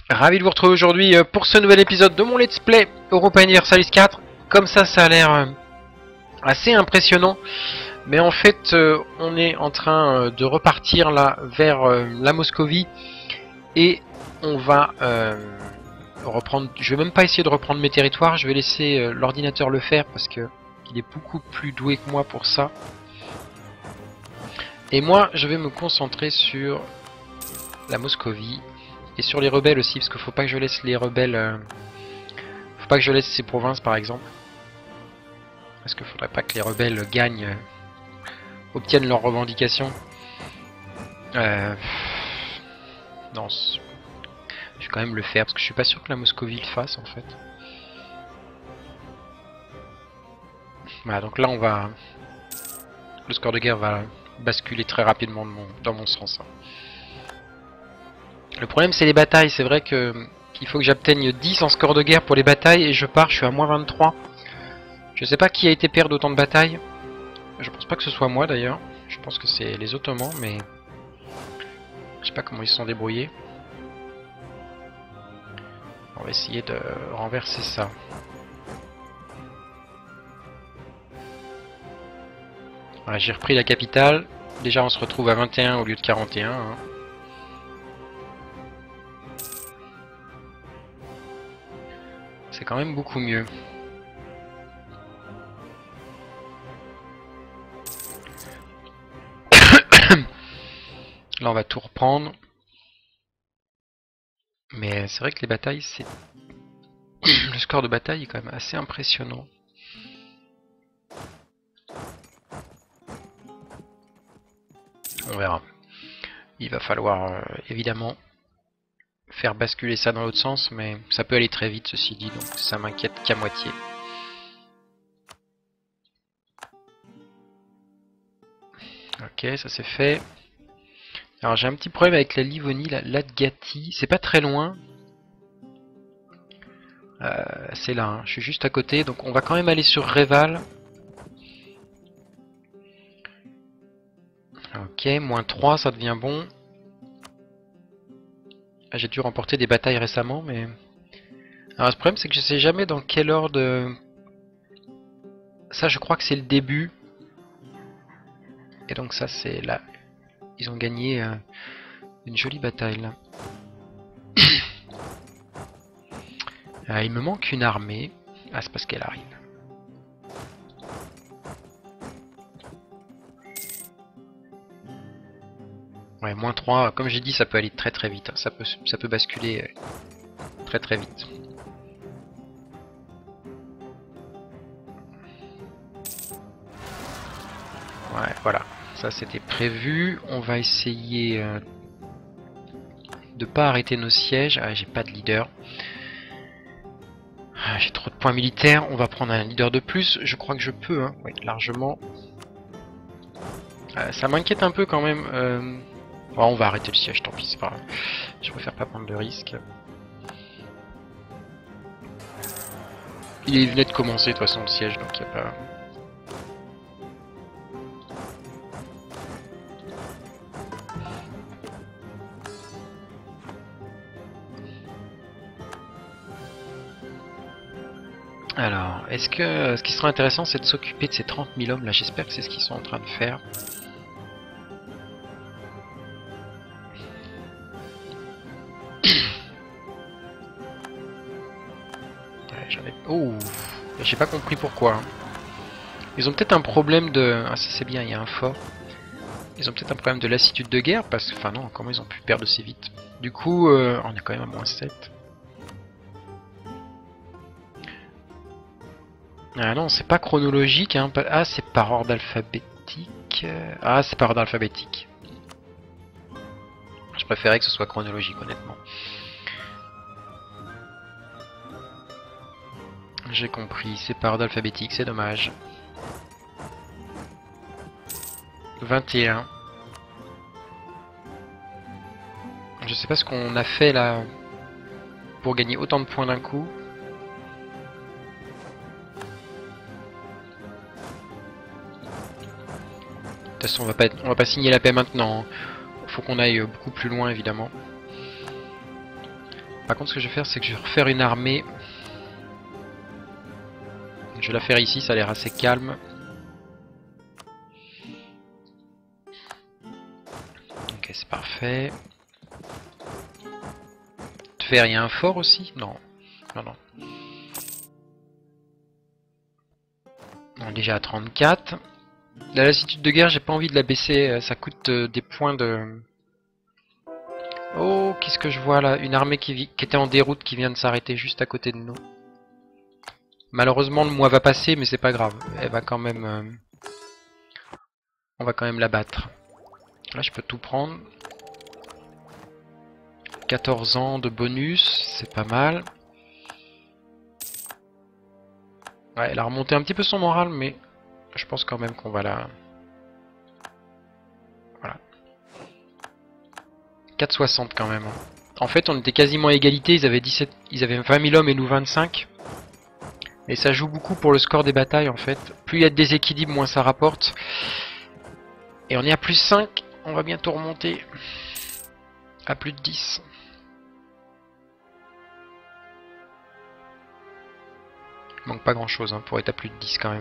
Ravi de vous retrouver aujourd'hui pour ce nouvel épisode de mon Let's Play Europa Universalis 4. Comme ça a l'air assez impressionnant. Mais en fait, on est en train de repartir là vers la Moscovie. Et on va reprendre... Je vais même pas essayer de reprendre mes territoires. Je vais laisser l'ordinateur le faire parce que il est beaucoup plus doué que moi pour ça. Et moi, je vais me concentrer sur la Moscovie. Et sur les rebelles aussi, parce qu'il faut pas que je laisse les rebelles... faut pas que je laisse ces provinces par exemple. Parce qu'il faudrait pas que les rebelles gagnent... obtiennent leurs revendications. Non, je vais quand même le faire, parce que je suis pas sûr que la Moscovie le fasse en fait. Voilà, donc là on va... Le score de guerre va basculer très rapidement dans mon sens. Le problème c'est les batailles, c'est vrai qu'il faut que j'obtienne 10 en score de guerre pour les batailles et je pars, je suis à moins 23. Je sais pas qui a été perdre autant de batailles. Je pense pas que ce soit moi d'ailleurs. Je pense que c'est les Ottomans, mais je sais pas comment ils se sont débrouillés. On va essayer de renverser ça. Voilà, j'ai repris la capitale. Déjà on se retrouve à 21 au lieu de 41. Hein. C'est quand même beaucoup mieux. Là on va tout reprendre. Mais c'est vrai que les batailles, c'est... Le score de bataille est quand même assez impressionnant. On verra. Il va falloir évidemment faire basculer ça dans l'autre sens, mais ça peut aller très vite ceci dit, donc ça m'inquiète qu'à moitié. Ok, ça c'est fait. Alors j'ai un petit problème avec la Livonie, la Latgati, c'est pas très loin. C'est là, hein. Je suis juste à côté, donc on va quand même aller sur Reval. Ok, moins 3, ça devient bon. Ah, j'ai dû remporter des batailles récemment, mais... Alors le problème c'est que je sais jamais dans quel ordre... Ça je crois que c'est le début. Et donc ça c'est là. Ils ont gagné une jolie bataille là. Il me manque une armée. Ah, c'est parce qu'elle arrive. Ouais, moins 3, comme j'ai dit, ça peut aller très très vite. Hein. Ça peut basculer très très vite. Ouais, voilà. Ça c'était prévu. On va essayer de pas arrêter nos sièges. Ah, j'ai pas de leader. Ah, j'ai trop de points militaires. On va prendre un leader de plus. Je crois que je peux, hein. Oui, largement. Ça m'inquiète un peu quand même. Bon, on va arrêter le siège, tant pis, c'est pas grave. Je préfère pas prendre de risques. Il venait de commencer de toute façon le siège, donc il n'y a pas... Alors, est-ce que ce qui serait intéressant c'est de s'occuper de ces 30 000 hommes là, j'espère que c'est ce qu'ils sont en train de faire. Ouais, oh, j'ai pas compris pourquoi. Hein. Ils ont peut-être un problème de... Ah ça c'est bien, il y a un fort. Ils ont peut-être un problème de lassitude de guerre, parce que... Enfin non, comment ils ont pu perdre aussi vite. Du coup, on est quand même à moins 7. Ah non, c'est pas chronologique, hein. Ah, c'est par ordre alphabétique. Ah, c'est par ordre alphabétique. Je préférais que ce soit chronologique, honnêtement. J'ai compris, c'est par ordre alphabétique, c'est dommage. 21. Je sais pas ce qu'on a fait là pour gagner autant de points d'un coup. De toute façon, on va pas signer la paix maintenant. Faut qu'on aille beaucoup plus loin, évidemment. Par contre, ce que je vais faire, c'est que je vais refaire une armée. Je vais la faire ici, ça a l'air assez calme. Ok, c'est parfait. Tver, il y a un fort aussi? Non. Non, non. On est déjà à 34. La lassitude de guerre, j'ai pas envie de la baisser. Ça coûte des points de... Oh, qu'est-ce que je vois là? Une armée qui était en déroute qui vient de s'arrêter juste à côté de nous. Malheureusement, le mois va passer, mais c'est pas grave. Elle va quand même... On va quand même la battre. Là, je peux tout prendre. 14 ans de bonus, c'est pas mal. Ouais, elle a remonté un petit peu son moral, mais je pense quand même qu'on va la... Voilà. 4,60 quand même. En fait, on était quasiment à égalité. Ils avaient 17... Ils avaient 20 000 hommes et nous 25. Et ça joue beaucoup pour le score des batailles, en fait. Plus il y a de déséquilibre, moins ça rapporte. Et on est à plus 5. On va bientôt remonter à plus de 10. Il manque pas grand chose hein, pour être à plus de 10 quand même.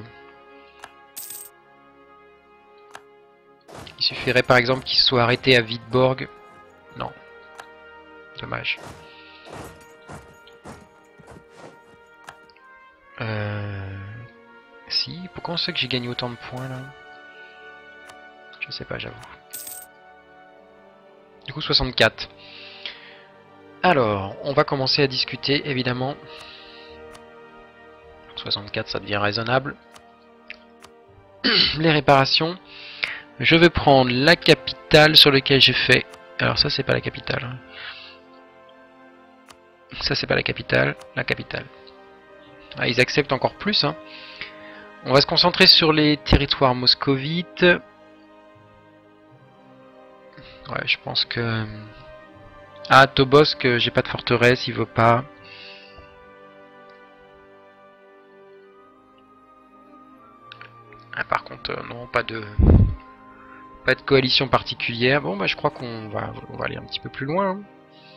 Il suffirait par exemple qu'il soit arrêté à Vidborg. Non. Dommage. Si, pourquoi on sait que j'ai gagné autant de points là? Je sais pas, j'avoue. Du coup 64. Alors, on va commencer à discuter évidemment. 64 ça devient raisonnable. Les réparations. Je vais prendre la capitale sur laquelle j'ai fait... Alors ça c'est pas la capitale. Hein. Ça c'est pas la capitale. La capitale. Ah, ils acceptent encore plus. Hein. On va se concentrer sur les territoires moscovites. Ouais, je pense que... Ah, Tobolsk, j'ai pas de forteresse, il veut pas. Ah, par contre, non, pas de coalition particulière. Bon, bah, je crois qu'on va aller un petit peu plus loin. Hein.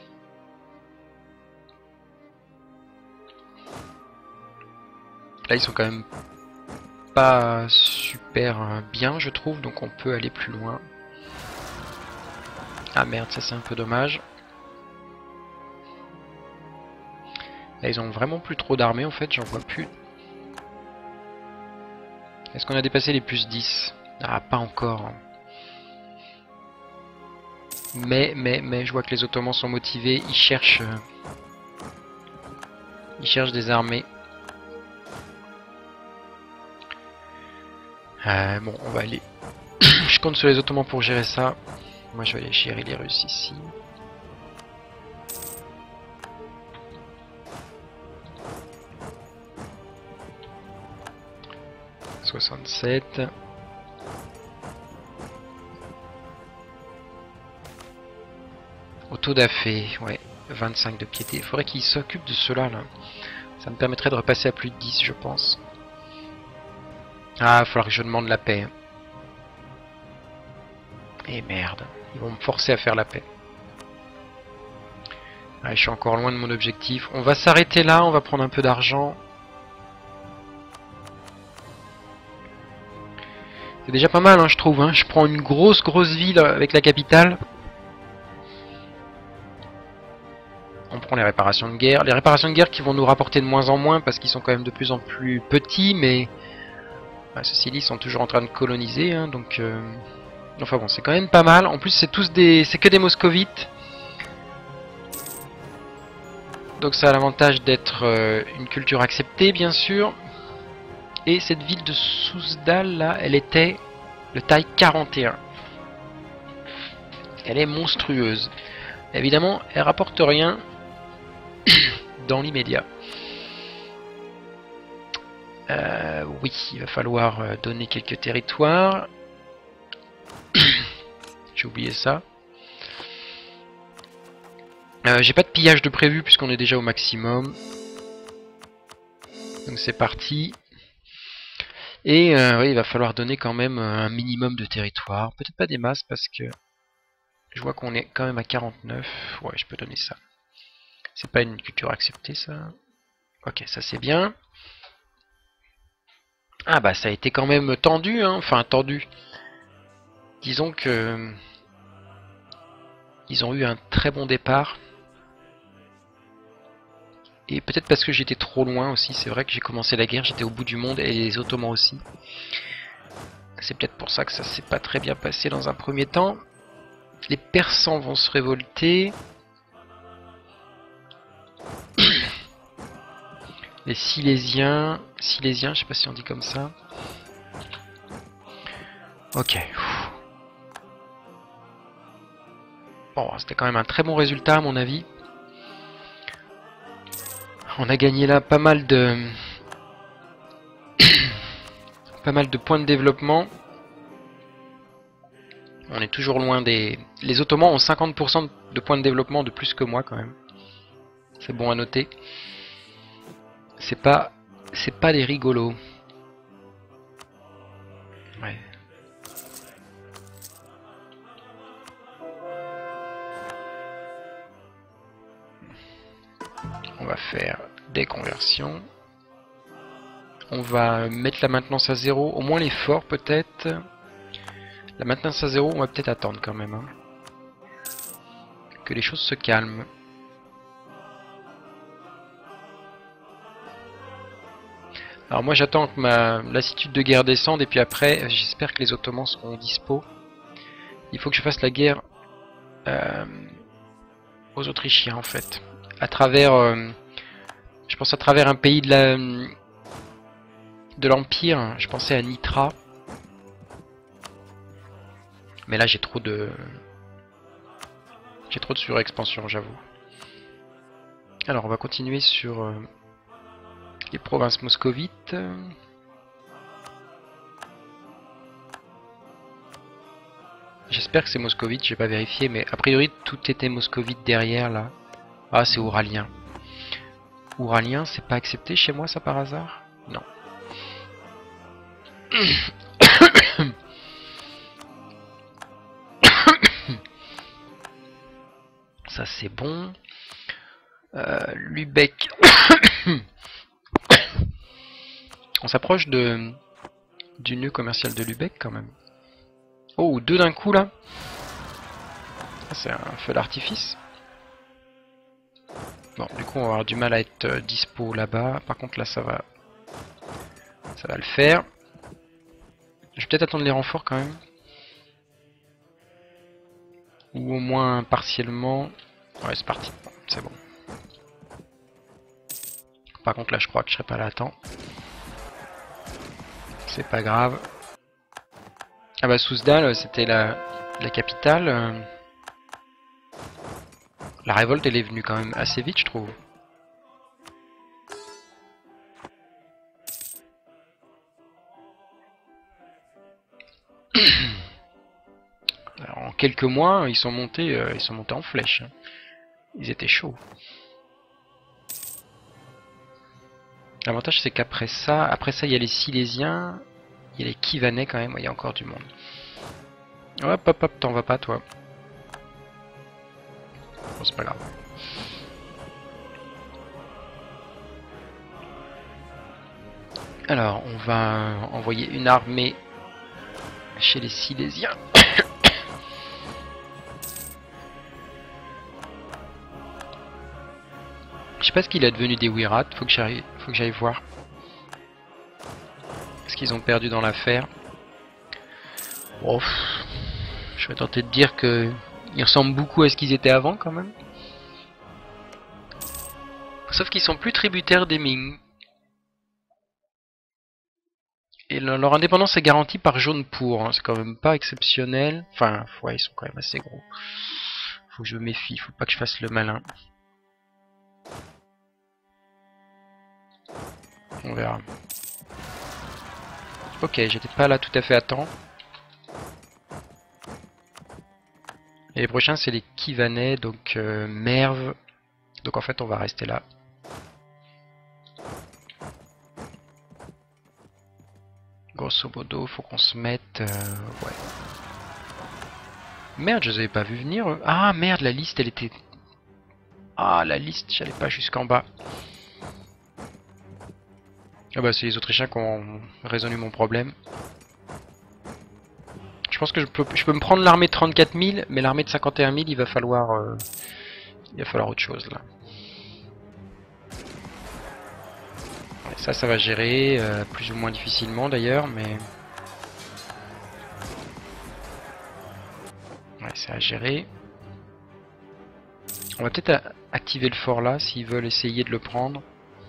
Là, ils sont quand même pas super bien, je trouve, donc on peut aller plus loin. Ah merde, ça c'est un peu dommage. Là, ils ont vraiment plus trop d'armées, en fait, j'en vois plus. Est-ce qu'on a dépassé les plus 10? Ah, pas encore. Mais, je vois que les Ottomans sont motivés, ils cherchent des armées. Bon, on va aller... Je compte sur les Ottomans pour gérer ça. Moi, je vais aller gérer les Russes ici. « 67. Auto d'affaires, ouais. 25 de piété. Il faudrait qu'ils s'occupent de cela, là. Ça me permettrait de repasser à plus de 10, je pense. Ah, il va falloir que je demande la paix. Et merde. Ils vont me forcer à faire la paix. Ah, je suis encore loin de mon objectif. On va s'arrêter là, on va prendre un peu d'argent. C'est déjà pas mal, hein, je trouve. Hein. Je prends une grosse ville avec la capitale. On prend les réparations de guerre. Les réparations de guerre qui vont nous rapporter de moins en moins parce qu'ils sont quand même de plus en plus petits, mais... Bah, ceci dit, ils sont toujours en train de coloniser, hein, donc... Enfin bon, c'est quand même pas mal. En plus, c'est que des moscovites. Donc ça a l'avantage d'être une culture acceptée, bien sûr. Et cette ville de Souzdal, là, elle était de taille 41. Elle est monstrueuse. Évidemment, elle rapporte rien dans l'immédiat. Oui, il va falloir donner quelques territoires. J'ai oublié ça. J'ai pas de pillage de prévu puisqu'on est déjà au maximum. Donc c'est parti. Et oui, il va falloir donner quand même un minimum de territoire. Peut-être pas des masses parce que je vois qu'on est quand même à 49. Ouais, je peux donner ça. C'est pas une culture acceptée, ça. Ok, ça c'est bien. Ah bah ça a été quand même tendu, hein. Enfin tendu. Disons que ils ont eu un très bon départ. Et peut-être parce que j'étais trop loin aussi. C'est vrai que j'ai commencé la guerre, j'étais au bout du monde et les Ottomans aussi. C'est peut-être pour ça que ça s'est pas très bien passé dans un premier temps. Les Persans vont se révolter. Les Silésiens, je sais pas si on dit comme ça. Ok. Bon, c'était quand même un très bon résultat à mon avis. On a gagné là pas mal de points de développement. On est toujours loin des... Les Ottomans ont 50% de points de développement de plus que moi quand même. C'est bon à noter. C'est pas des rigolos. Ouais. On va faire des conversions. On va mettre la maintenance à 0, au moins les forts peut-être. La maintenance à 0, on va peut-être attendre quand même. Hein. Que les choses se calment. Alors moi j'attends que ma lassitude de guerre descende et puis après j'espère que les Ottomans seront dispo. Il faut que je fasse la guerre aux Autrichiens en fait. À travers, je pense à travers un pays de l'Empire. Je pensais à Nitra. Mais là j'ai trop de surexpansion j'avoue. Alors on va continuer sur les provinces moscovites. J'espère que c'est moscovite, j'ai pas vérifié, mais a priori tout était moscovite derrière là. Ah, c'est ouralien. Ouralien, c'est pas accepté chez moi ça par hasard? Non. Ça c'est bon. Lübeck. On s'approche du nœud commercial de Lübeck quand même. Oh, deux d'un coup là. C'est un feu d'artifice. Bon, du coup on va avoir du mal à être dispo là-bas. Par contre là ça va le faire. Je vais peut-être attendre les renforts quand même. Ou au moins partiellement. Ouais, c'est parti. Bon, c'est bon. Par contre là je crois que je serai pas là à temps. C'est pas grave. Ah bah Souzdal c'était la capitale. La révolte elle est venue quand même assez vite je trouve. Alors, en quelques mois ils sont montés en flèche. Ils étaient chauds. L'avantage c'est qu'après ça il y a les Silésiens, il y a les Kivanais quand même, il y a encore du monde. Hop hop hop, t'en vas pas toi. Bon c'est pas grave. Alors on va envoyer une armée chez les Silésiens. Je sais pas ce qu'il est devenu des Wirats, faut que j'aille voir. Ce qu'ils ont perdu dans l'affaire. Oh, je vais tenter de dire que ils ressemblent beaucoup à ce qu'ils étaient avant quand même. Sauf qu'ils sont plus tributaires des Ming. Et leur indépendance est garantie par Jaunepur, hein. C'est quand même pas exceptionnel. Enfin, ouais, ils sont quand même assez gros. Faut que je me méfie, faut pas que je fasse le malin. On verra. Ok, j'étais pas là tout à fait à temps. Et les prochains c'est les Kivanais, donc Merv. Donc en fait on va rester là. Grosso modo, faut qu'on se mette... ouais. Merde, je les avais pas vu venir. Ah merde, la liste elle était... Ah, la liste, j'allais pas jusqu'en bas. Ah bah c'est les Autrichiens qui ont résolu mon problème. Je pense que je peux me prendre l'armée de 34 000, mais l'armée de 51 000, il va falloir autre chose là. Ouais, ça va gérer, plus ou moins difficilement d'ailleurs, mais... Ouais, c'est à gérer. On va peut-être activer le fort là, s'ils veulent essayer de le prendre.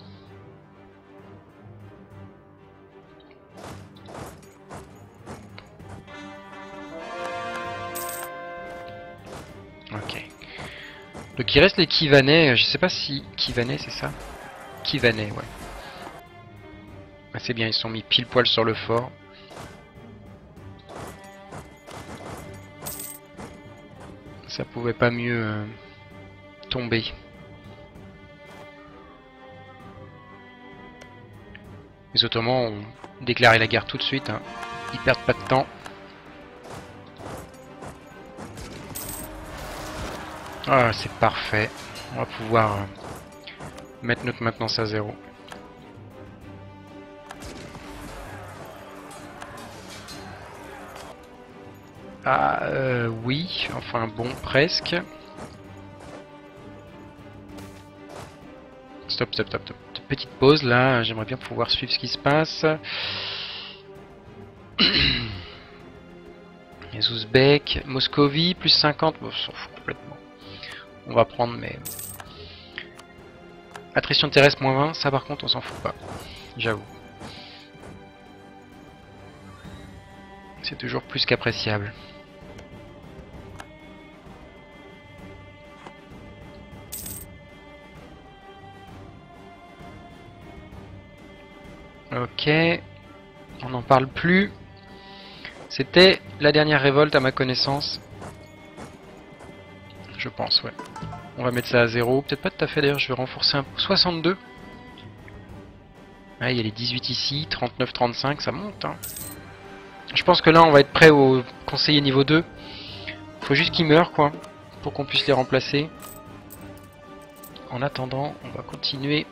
Ok. Donc il reste les Kivanais, je sais pas si... Kivanais c'est ça? Kivanais, ouais. Ah, c'est bien, ils sont mis pile poil sur le fort. Ça pouvait pas mieux tomber. Les Ottomans ont déclaré la guerre tout de suite, hein. Ils perdent pas de temps. Ah, c'est parfait. On va pouvoir mettre notre maintenance à 0. Ah, oui. Enfin, bon, presque. Stop, stop, stop, stop. Petite pause, là. J'aimerais bien pouvoir suivre ce qui se passe. Les Ouzbeks. Moscovie, plus 50. Bon, on s'en fout complètement. On va prendre, mais... Attrition terrestre, moins 20. Ça, par contre, on s'en fout pas. J'avoue. C'est toujours plus qu'appréciable. Ok. On n'en parle plus. C'était la dernière révolte à ma connaissance. Je pense, ouais. On va mettre ça à 0. Peut-être pas tout à fait d'ailleurs, je vais renforcer un peu. 62. Ah, il y a les 18 ici. 39, 35, ça monte. Hein. Je pense que là, on va être prêt au conseiller niveau 2. Faut juste qu'ils meurent, quoi. Pour qu'on puisse les remplacer. En attendant, on va continuer.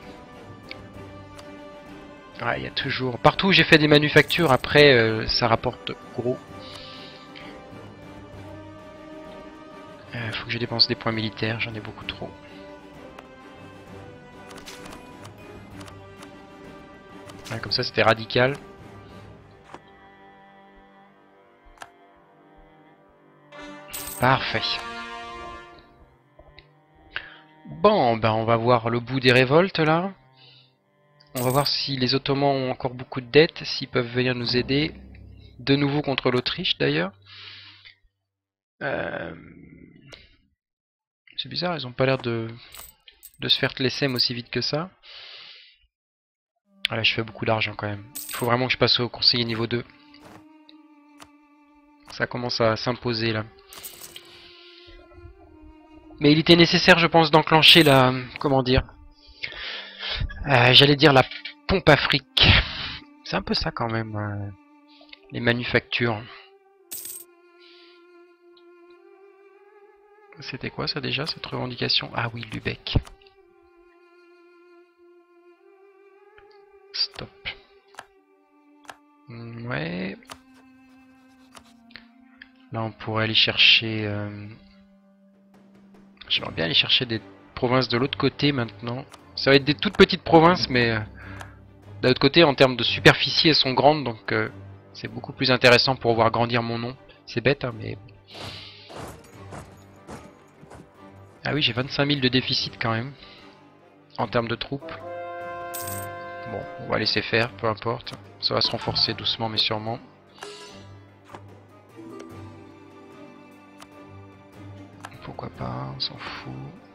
Ah, il y a toujours... Partout où j'ai fait des manufactures, après, ça rapporte gros. Faut que je dépense des points militaires, j'en ai beaucoup trop. Ah, comme ça, c'était radical. Parfait. Bon, ben on va voir le bout des révoltes, là. On va voir si les Ottomans ont encore beaucoup de dettes, s'ils peuvent venir nous aider. De nouveau contre l'Autriche, d'ailleurs. C'est bizarre, ils ont pas l'air de se faire l'essai aussi vite que ça. Ouais, je fais beaucoup d'argent quand même. Il faut vraiment que je passe au conseiller niveau 2. Ça commence à s'imposer là. Mais il était nécessaire, je pense, d'enclencher la... Comment dire, j'allais dire la pompe à fric. C'est un peu ça quand même, les manufactures. C'était quoi ça déjà, cette revendication? Ah oui, Lubeck. Stop. Ouais. Là on pourrait aller chercher... J'aimerais bien aller chercher des provinces de l'autre côté maintenant. Ça va être des toutes petites provinces, mais d'un autre côté, en termes de superficie, elles sont grandes, donc c'est beaucoup plus intéressant pour voir grandir mon nom. C'est bête, hein, mais... Ah oui, j'ai 25 000 de déficit quand même, en termes de troupes. Bon, on va laisser faire, peu importe. Ça va se renforcer doucement, mais sûrement. Pourquoi pas, on s'en fout.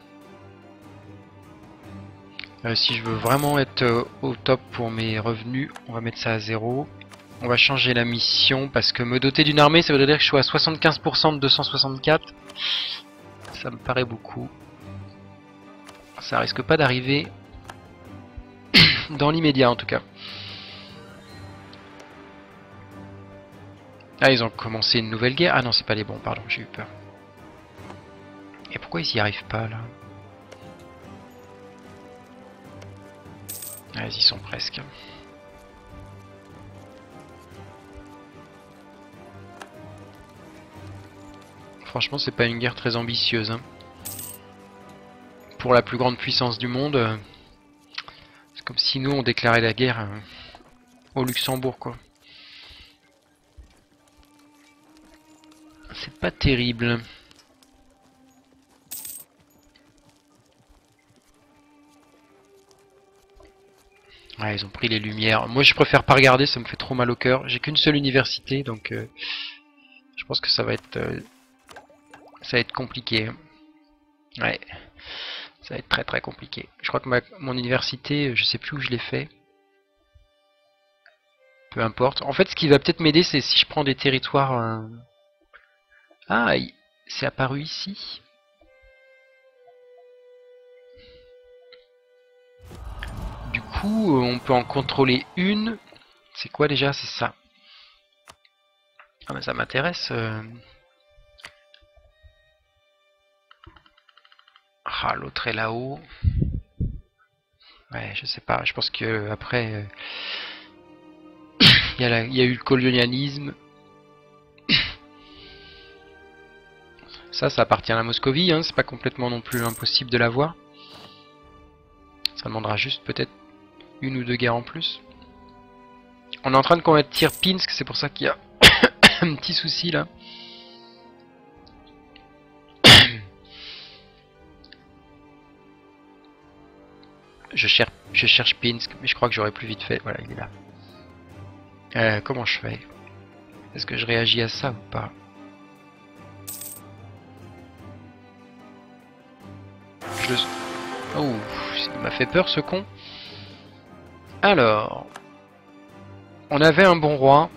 Si je veux vraiment être au top pour mes revenus, on va mettre ça à 0. On va changer la mission parce que me doter d'une armée, ça veut dire que je suis à 75% de 264. Ça me paraît beaucoup. Ça risque pas d'arriver dans l'immédiat en tout cas. Ah, ils ont commencé une nouvelle guerre. Ah non, c'est pas les bons, pardon, j'ai eu peur. Et pourquoi ils y arrivent pas là? Ouais, ils y sont presque. Franchement, c'est pas une guerre très ambitieuse. Hein. Pour la plus grande puissance du monde, c'est comme si nous on déclarait la guerre au Luxembourg, quoi. C'est pas terrible. Ouais, ils ont pris les lumières. Moi, je préfère pas regarder, ça me fait trop mal au cœur. J'ai qu'une seule université, donc je pense que ça va être compliqué. Ouais, ça va être très très compliqué. Je crois que mon université, je sais plus où je l'ai fait. Peu importe. En fait, ce qui va peut-être m'aider, c'est si je prends des territoires. Ah, c'est apparu ici. Du coup, on peut en contrôler une. C'est quoi déjà? C'est ça. Ah, mais ça m'intéresse. Ah, l'autre est là-haut. Ouais, je sais pas. Je pense que après, il y a eu le colonialisme. Ça appartient à la Moscovie. Hein. C'est pas complètement non plus impossible de l'avoir. Ça demandera juste peut-être une ou deux guerres en plus. On est en train de convertir Pinsk, c'est pour ça qu'il y a un petit souci là. Je cherche Pinsk, mais je crois que j'aurais plus vite fait. Voilà, il est là. Comment je fais? Est-ce que je réagis à ça ou pas? Oh, il m'a fait peur ce con. Alors, on avait un bon roi.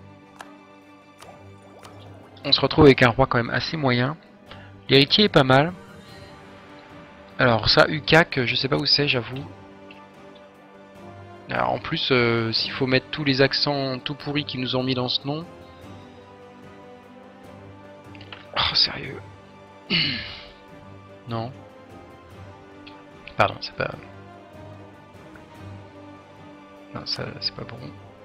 On se retrouve avec un roi quand même assez moyen. L'héritier est pas mal. Alors ça, Ukak, je sais pas où c'est, j'avoue. Alors, en plus, s'il faut mettre tous les accents tout pourris qu'ils nous ont mis dans ce nom. Oh, sérieux. Non. Pardon, c'est pas... Non, ça, c'est pas bon.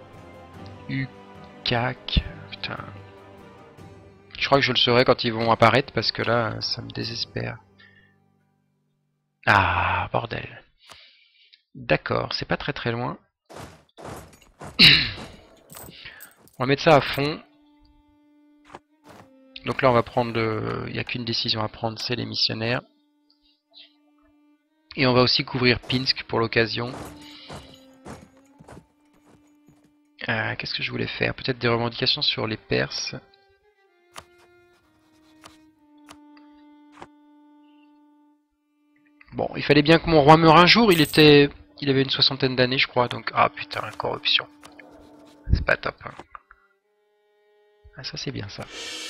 Ukak... Putain... Je crois que je le saurai quand ils vont apparaître, parce que là, ça me désespère. Ah, bordel. D'accord, c'est pas très très loin. On va mettre ça à fond. Donc là, on va prendre le... Il n'y a qu'une décision à prendre, c'est les missionnaires. Et on va aussi couvrir Pinsk pour l'occasion. Qu'est-ce que je voulais faire? Peut-être des revendications sur les Perses. Bon, il fallait bien que mon roi meure un jour. Il avait une soixantaine d'années, je crois. Donc, ah putain, la corruption. C'est pas top. Hein. Ah, ça c'est bien ça.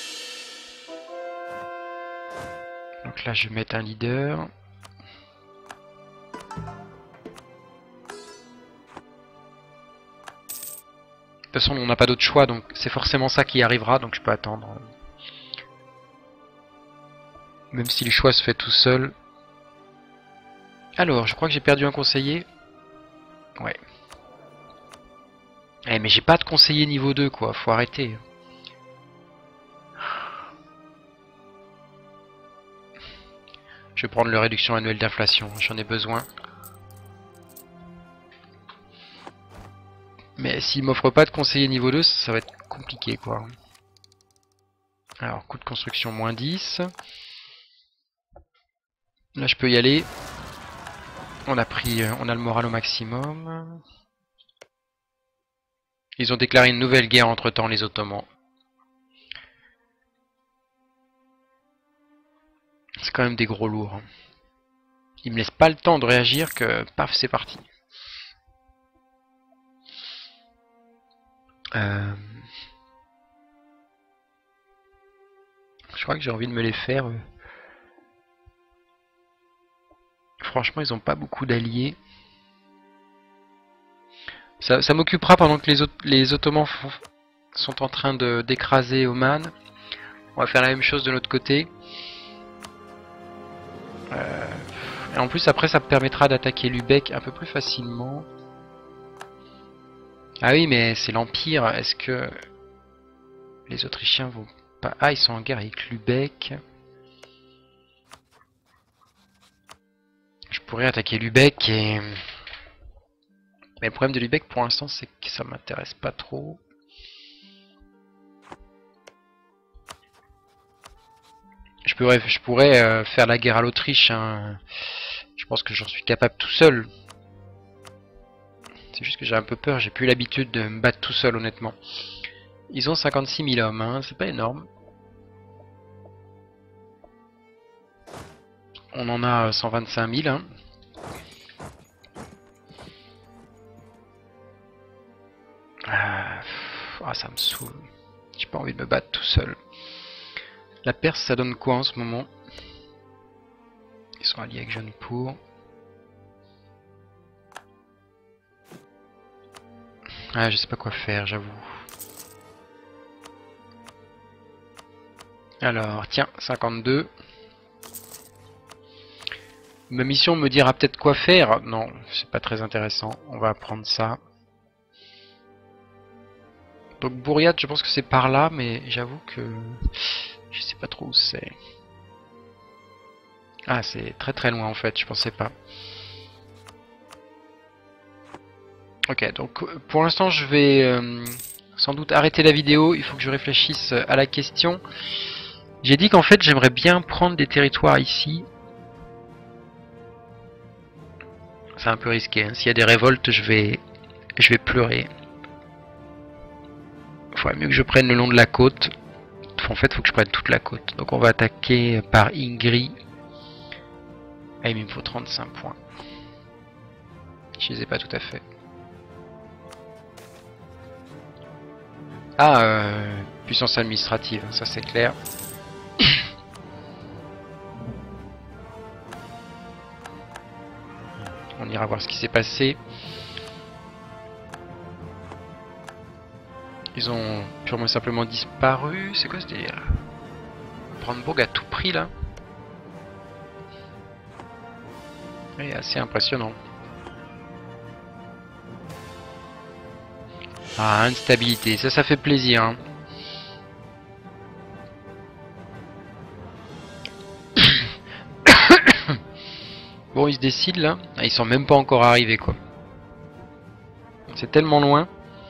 Donc là, je vais mettre un leader. De toute façon, on n'a pas d'autre choix, donc c'est forcément ça qui arrivera, donc je peux attendre. Même si le choix se fait tout seul. Alors, je crois que j'ai perdu un conseiller. Ouais. Eh, mais j'ai pas de conseiller niveau 2, quoi. Faut arrêter. Je vais prendre la réduction annuelle d'inflation. J'en ai besoin. Mais s'il m'offre pas de conseiller niveau 2, ça va être compliqué, quoi. Alors, coût de construction moins 10. Là, je peux y aller. On a le moral au maximum. Ils ont déclaré une nouvelle guerre entre-temps, les Ottomans. C'est quand même des gros lourds. Hein. Ils me laissent pas le temps de réagir que, paf, c'est parti. Je crois que j'ai envie de me les faire. Franchement, ils ont pas beaucoup d'alliés. Ça m'occupera pendant que les Ottomans sont en train d'écraser Oman. On va faire la même chose de notre côté. Et en plus, après, ça me permettra d'attaquer Lübeck un peu plus facilement. Ah oui, mais c'est l'Empire. Est-ce que les Autrichiens vont pas... Ah, ils sont en guerre avec Lübeck. Je pourrais attaquer Lübeck et... Mais le problème de Lübeck pour l'instant, c'est que ça m'intéresse pas trop. Je pourrais faire la guerre à l'Autriche. Hein. Je pense que j'en suis capable tout seul. C'est juste que j'ai un peu peur. J'ai plus l'habitude de me battre tout seul, honnêtement. Ils ont 56 000 hommes. Hein. C'est pas énorme. On en a 125 000. Hein. Ah, ça me saoule. J'ai pas envie de me battre tout seul. La Perse, ça donne quoi en ce moment? Ils sont alliés avec Jaunpur. Ah, je sais pas quoi faire, j'avoue. Alors, tiens, 52. Ma mission me dira peut-être quoi faire. Non, c'est pas très intéressant. On va apprendre ça. Donc Bouriat, je pense que c'est par là, mais j'avoue que je sais pas trop où c'est. Ah, c'est très très loin en fait, je pensais pas. Ok, donc pour l'instant je vais sans doute arrêter la vidéo, il faut que je réfléchisse à la question. J'ai dit qu'en fait j'aimerais bien prendre des territoires ici. C'est un peu risqué, hein. S'il y a des révoltes, je vais pleurer. Il faudrait mieux que je prenne le long de la côte. En fait, il faut que je prenne toute la côte. Donc on va attaquer par Ingri. Ah, il me faut 35 points. Je les ai pas tout à fait. Ah, puissance administrative, ça c'est clair. On ira voir ce qui s'est passé. Ils ont purement et simplement disparu. C'est quoi ce délire? Brandebourg à tout prix là. C'est assez impressionnant. Ah, instabilité, ça fait plaisir. Hein. Bon, ils se décident là. Ah, ils sont même pas encore arrivés quoi. C'est tellement loin.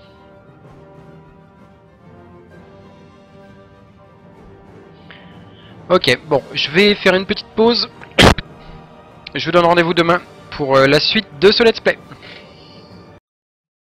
Ok, bon, je vais faire une petite pause. Je vous donne rendez-vous demain pour la suite de ce let's play.